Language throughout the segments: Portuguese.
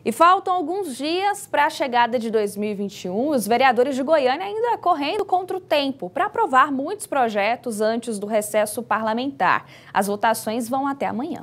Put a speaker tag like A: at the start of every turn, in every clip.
A: E faltam alguns dias para a chegada de 2021, os vereadores de Goiânia ainda correndo contra o tempo para aprovar muitos projetos antes do recesso parlamentar. As votações vão até amanhã.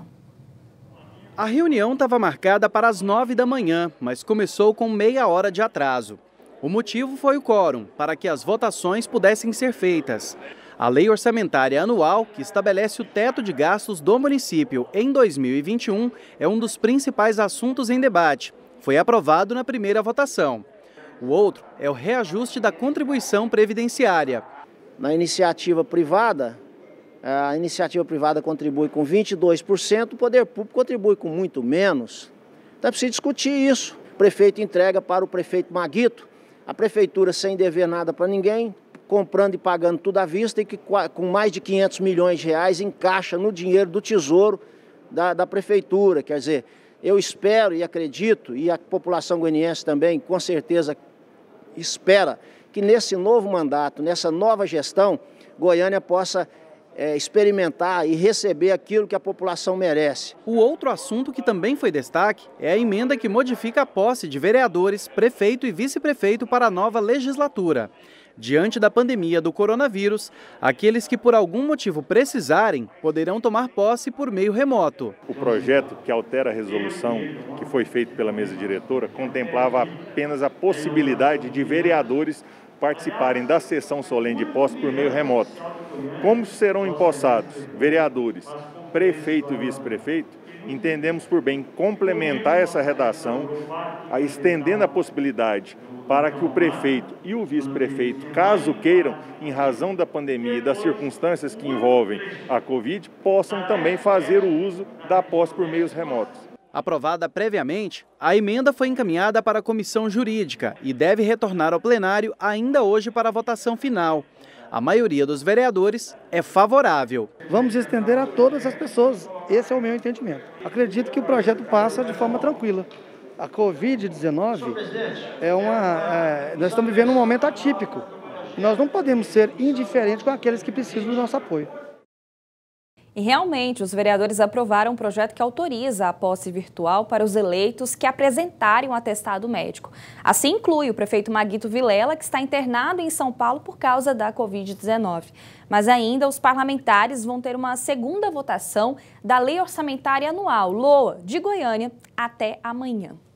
B: A reunião estava marcada para as 9 da manhã, mas começou com meia hora de atraso. O motivo foi o quórum, para que as votações pudessem ser feitas. A lei orçamentária anual, que estabelece o teto de gastos do município em 2021, é um dos principais assuntos em debate. Foi aprovado na primeira votação. O outro é o reajuste da contribuição previdenciária.
C: Na iniciativa privada, a iniciativa privada contribui com 22%, o poder público contribui com muito menos. Então é preciso discutir isso. O prefeito entrega para o prefeito Maguito, a prefeitura sem dever nada para ninguém, comprando e pagando tudo à vista e que com mais de 500 milhões de reais encaixa no dinheiro do tesouro da prefeitura. Quer dizer, eu espero e acredito, e a população goianiense também com certeza espera, que nesse novo mandato, nessa nova gestão, Goiânia possa experimentar e receber aquilo que a população merece.
B: O outro assunto que também foi destaque é a emenda que modifica a posse de vereadores, prefeito e vice-prefeito para a nova legislatura. Diante da pandemia do coronavírus, aqueles que por algum motivo precisarem poderão tomar posse por meio remoto.
D: O projeto que altera a resolução que foi feito pela mesa diretora contemplava apenas a possibilidade de vereadores participarem da sessão solene de posse por meio remoto. Como serão empossados vereadores, prefeito e vice-prefeito, entendemos por bem complementar essa redação, estendendo a possibilidade para que o prefeito e o vice-prefeito, caso queiram, em razão da pandemia e das circunstâncias que envolvem a Covid, possam também fazer o uso da posse por meios remotos.
B: Aprovada previamente, a emenda foi encaminhada para a comissão jurídica e deve retornar ao plenário ainda hoje para a votação final. A maioria dos vereadores é favorável.
E: Vamos estender a todas as pessoas, esse é o meu entendimento. Acredito que o projeto passa de forma tranquila. A Covid-19 nós estamos vivendo um momento atípico. Nós não podemos ser indiferentes com aqueles que precisam do nosso apoio.
A: E realmente, os vereadores aprovaram um projeto que autoriza a posse virtual para os eleitos que apresentarem um atestado médico. Assim inclui o prefeito Maguito Vilela, que está internado em São Paulo por causa da Covid-19. Mas ainda os parlamentares vão ter uma segunda votação da Lei Orçamentária Anual, LOA, de Goiânia, até amanhã.